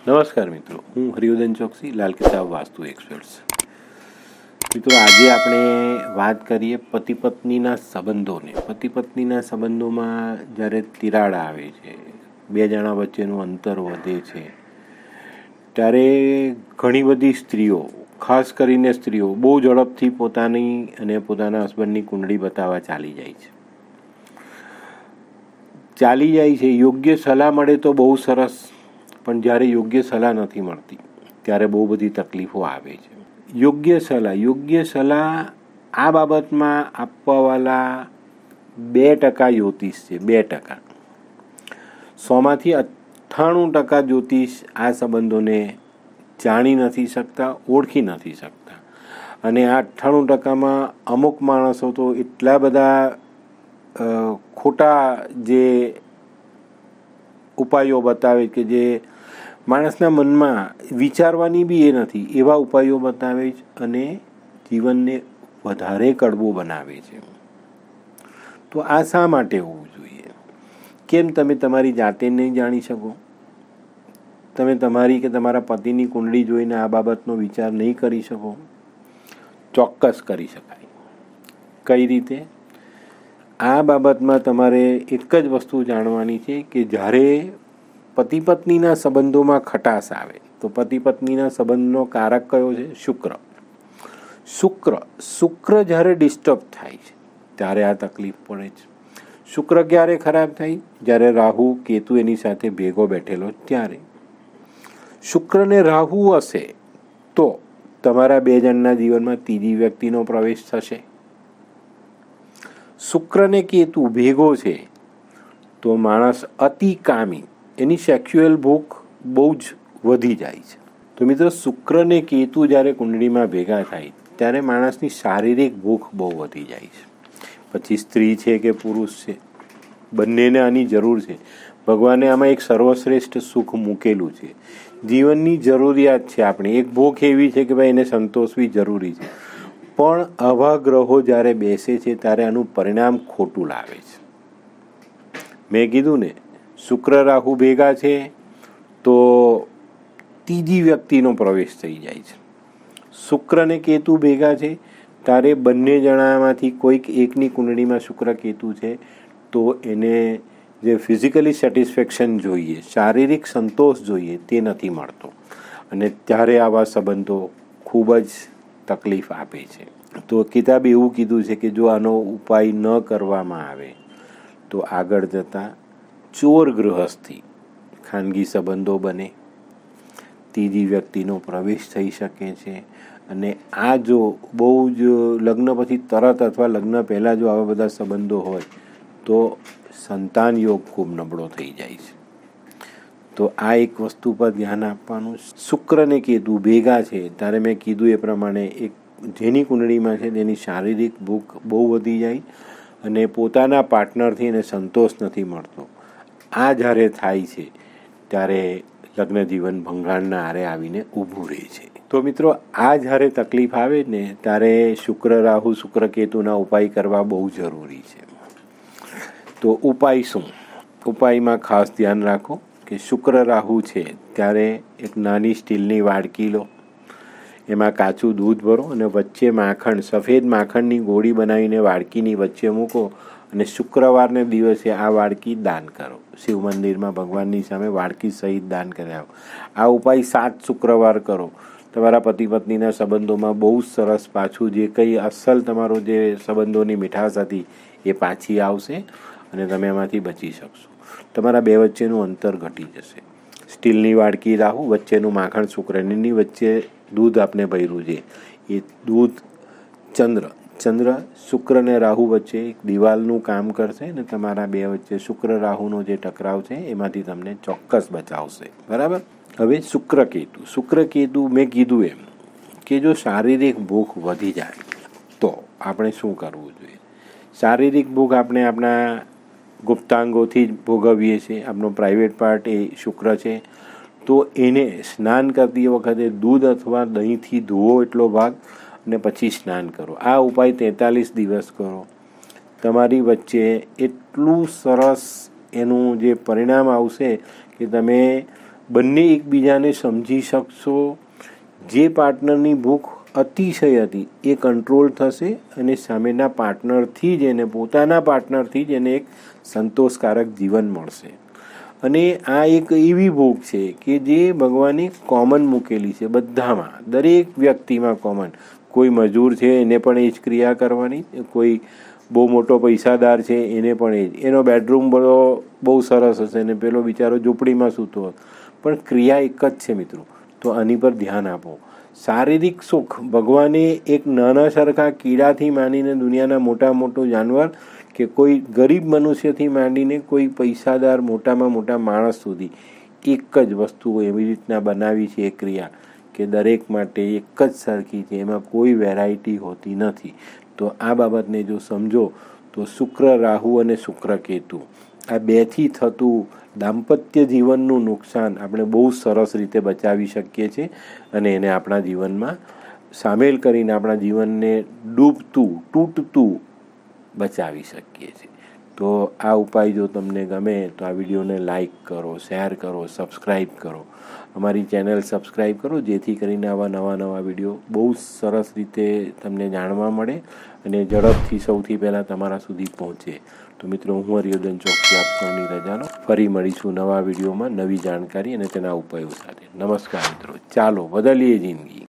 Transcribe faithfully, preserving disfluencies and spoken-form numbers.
નમસ્કાર મિત્રો, હું હરિવર્ધન ચોકસી, લાલ કિતાબ વાસ્તુ એક્સપર્ટ્સ. મિત્રો, આજે આપણે વાત કરીએ પતિ પત્નીના સંબંધોને. પતિ પત્નીના સંબંધોમાં જ્યારે તિરાડ આવે છે, બે જણા વચ્ચેનું અંતર વધે છે, ત્યારે ઘણી બધી સ્ત્રીઓ, ખાસ કરીને સ્ત્રીઓ, બહુ ઝડપથી પોતાની અને પોતાના હસબન્ડની કુંડળી બતાવવા ચાલી જાય છે. ચાલી જાય છે યોગ્ય સલાહ મળે તો બહુ સરસ, પણ જ્યારે યોગ્ય સલાહ નથી મળતી ત્યારે બહુ બધી તકલીફો આવે છે. યોગ્ય સલાહ યોગ્ય સલાહ આ બાબતમાં આપવાવાળા બે ટકા જ્યોતિષ છે. બે ટકા સોમાંથી અઠ્ઠાણું ટકા જ્યોતિષ આ સંબંધોને જાણી નથી શકતા, ઓળખી નથી શકતા. અને આ અઠ્ઠાણું ટકામાં અમુક માણસો તો એટલા બધા ખોટા જે ઉપાયો બતાવે કે જે માણસના મનમાં વિચારવાની બી એ નથી, એવા ઉપાયો બતાવે છે અને જીવનને વધારે કડવું બનાવે છે. તો આ શા માટે હોવું જોઈએ? કેમ તમે તમારી જાતે નહીં જાણી શકો? તમે તમારી કે તમારા પતિની કુંડળી જોઈને આ બાબતનો વિચાર નહીં કરી શકો? ચોક્કસ કરી શકાય. કઈ રીતે? આ બાબતમાં તમારે એક જ વસ્તુ જાણવાની છે કે જ્યારે પતિ પત્નીના સંબંધોમાં ખટાશ આવે તો પતિ પત્નીના સંબંધનો કારક કયો છે? શુક્ર. શુક્ર શુક્ર જ્યારે ડિસ્ટર્બ થાય છે ત્યારે આ તકલીફ પડે છે. શુક્ર ક્યારે ખરાબ થાય? જ્યારે રાહુ કેતુ એની સાથે ભેગો બેઠેલો ત્યારે. શુક્રને રાહુ હશે તો તમારા બે જણના જીવનમાં ત્રીજી વ્યક્તિનો પ્રવેશ થશે. શુક્રને કેતુ ભેગો છે તો માણસ અતિ કામી, એની સેક્સ્યુઅલ ભૂખ બહુ જ વધી જાય છે. તો મિત્રો, શુક્રને કેતુ જ્યારે કુંડળીમાં ભેગા થાય ત્યારે માણસની શારીરિક ભૂખ બહુ વધી જાય છે. પછી સ્ત્રી છે કે પુરુષ છે, બંનેને આની જરૂર છે. ભગવાને આમાં એક સર્વશ્રેષ્ઠ સુખ મૂકેલું છે. જીવનની જરૂરિયાત છે આપણી. એક ભૂખ એવી છે કે ભાઈ એને સંતોષવી જરૂરી છે. પણ આવા ગ્રહો જ્યારે બેસે છે ત્યારે આનું પરિણામ ખોટું લાવે છે. મેં કીધું ને, શુક્ર રાહુ ભેગા છે તો ત્રીજી વ્યક્તિનો પ્રવેશ થઈ જાય છે. શુક્ર ને કેતુ ભેગા છે ત્યારે બંને જણામાંથી કોઈક એકની કુંડળીમાં શુક્ર કેતુ છે તો એને જે ફિઝિકલી સેટિસ્ફેક્શન જોઈએ, શારીરિક સંતોષ જોઈએ, તે નથી મળતો. અને ત્યારે આવા સંબંધો ખૂબ જ તકલીફ આપે છે. તો કિતાબે એવું કીધું છે કે જો આનો ઉપાય ન કરવામાં આવે તો આગળ જતાં ચોર ગૃહસ્થી ખાનગી સંબંધો બને, ત્રીજી વ્યક્તિનો પ્રવેશ થઈ શકે છે. અને આ જો બહુ જ લગ્ન પછી તરત અથવા લગ્ન પહેલાં જો આવા બધા સંબંધો હોય તો સંતાન યોગ ખૂબ નબળો થઈ જાય છે. તો આ એક વસ્તુ પર ધ્યાન આપવાનું. શુક્ર ને કેતુ ભેગા છે ત્યારે મેં કીધું એ પ્રમાણે એક જેની કુંડળીમાં છે તેની શારીરિક ભૂખ બહુ વધી જાય અને પોતાના પાર્ટનરથી એને સંતોષ નથી મળતો. આ જ્યારે થાય છે ત્યારે લગ્ન જીવન ભંગાણના આરે આવીને ઊભું રહે છે. તો મિત્રો, આ જ્યારે તકલીફ આવે ને ત્યારે શુક્ર રાહુ શુક્ર કેતુના ઉપાય કરવા બહુ જરૂરી છે. તો ઉપાય શું? ઉપાયમાં ખાસ ધ્યાન રાખો કે શુક્ર રાહુ છે ત્યારે એક નાની સ્ટીલની વાડકી લો, એમાં કાચું દૂધ ભરો અને વચ્ચે માખણ, સફેદ માખણની ગોળી બનાવીને વાડકીની વચ્ચે મૂકો અને શુક્રવારને દિવસે આ વાડકી દાન કરો. શિવ મંદિરમાં ભગવાનની સામે વાડકી સહિત દાન કરાવો. આ ઉપાય સાત શુક્રવાર કરો. તમારા પતિ પત્નીના સંબંધોમાં બહુ સરસ પાછું જે કંઈ અસલ તમારો જે સંબંધોની મીઠાશ હતી એ પાછી આવશે અને તમે એમાંથી બચી શકશો. તમારા બે વચ્ચેનું અંતર ઘટી જશે. સ્ટીલની વાડકી રાહુ, વચ્ચેનું માખણ શુક્રની વચ્ચે દૂધ આપને ભર્યું છે, એ દૂધ ચંદ્ર ચંદ્ર શુક્ર ને રાહુ વચ્ચે એક દિવાલનું કામ કરશે અને તમારા બે વચ્ચે શુક્ર રાહુનો જે ટકરાવ છે એમાંથી તમને ચોક્કસ બચાવશે. બરાબર? હવે શુક્ર કેતુ શુક્ર કેતુ મેં કીધું એમ કે જો શારીરિક ભૂખ વધી જાય તો આપણે શું કરવું જોઈએ? શારીરિક ભૂખ આપણે આપણા ગુપ્તાંગોથી જ ભોગવીએ છીએ. આપણો પ્રાઇવેટ પાર્ટ એ શુક્ર છે. તો એને સ્નાન કરતી વખતે દૂધ અથવા દહીંથી ધોવો એટલો ભાગ અને પછી સ્નાન કરો. આ ઉપાય તેતાલીસ દિવસ કરો. તમારી વચ્ચે એટલું સરસ એનું જે પરિણામ આવશે કે તમે બંને એકબીજાને સમજી શકશો. જે પાર્ટનરની ભૂખ અતિશય હતી એ કંટ્રોલ થશે અને સામેના પાર્ટનરથી જ એને પોતાના પાર્ટનરથી જ એને એક સંતોષકારક જીવન મળશે. અને આ એક એવી ભૂખ છે કે જે ભગવાને કોમન મૂકેલી છે બધામાં, દરેક વ્યક્તિમાં કોમન. કોઈ મજૂર છે એને પણ એ જ ક્રિયા કરવાની, કોઈ બહુ મોટો પૈસાદાર છે એને પણ એ જ. એનો બેડરૂમ બધો બહુ સરસ હશે ને પેલો બિચારો ઝૂંપડીમાં સૂતો હશે, પણ ક્રિયા એક જ છે મિત્રો. તો આની પર ધ્યાન આપો. શારીરિક સુખ ભગવાને એક નાના સરખા કીડાથી માંડીને દુનિયાના મોટા મોટું જાનવર કે કોઈ ગરીબ મનુષ્યથી માંડીને કોઈ પૈસાદાર મોટામાં મોટા માણસ સુધી એક જ વસ્તુઓ એવી રીતના બનાવી છે એ ક્રિયા કે દરેક માટે એક જ સરખી છે, એમાં કોઈ વેરાયટી હોતી નથી. તો આ બાબતને જો સમજો તો શુક્ર રાહુ અને શુક્ર કેતુ આ બેથી થતું દાંપત્ય જીવનનું નુકસાન આપણે બહુ સરસ રીતે બચાવી શકીએ છીએ અને એને આપણા જીવનમાં સામેલ કરીને આપણા જીવનને ડૂબતું તૂટતું બચાવી શકીએ છીએ. તો આ ઉપાય જો તમને ગમે તો આ વિડીયોને લાઈક કરો, શેર કરો, સબસ્ક્રાઈબ કરો. અમારી ચેનલ સબસ્ક્રાઈબ કરો જેથી કરીને આવા નવા નવા વિડીયો બહુ સરસ રીતે તમને જાણવા મળે અને ઝડપથી સૌથી પહેલાં તમારા સુધી પહોંચે. તો મિત્રો, હું હરિવર્ધન ચોકસી આપ સૌની રજા લો. ફરી મળીશું નવા વિડીયોમાં નવી જાણકારી અને તેના ઉપાયો સાથે. નમસ્કાર મિત્રો, ચાલો બદલીએ જિંદગી.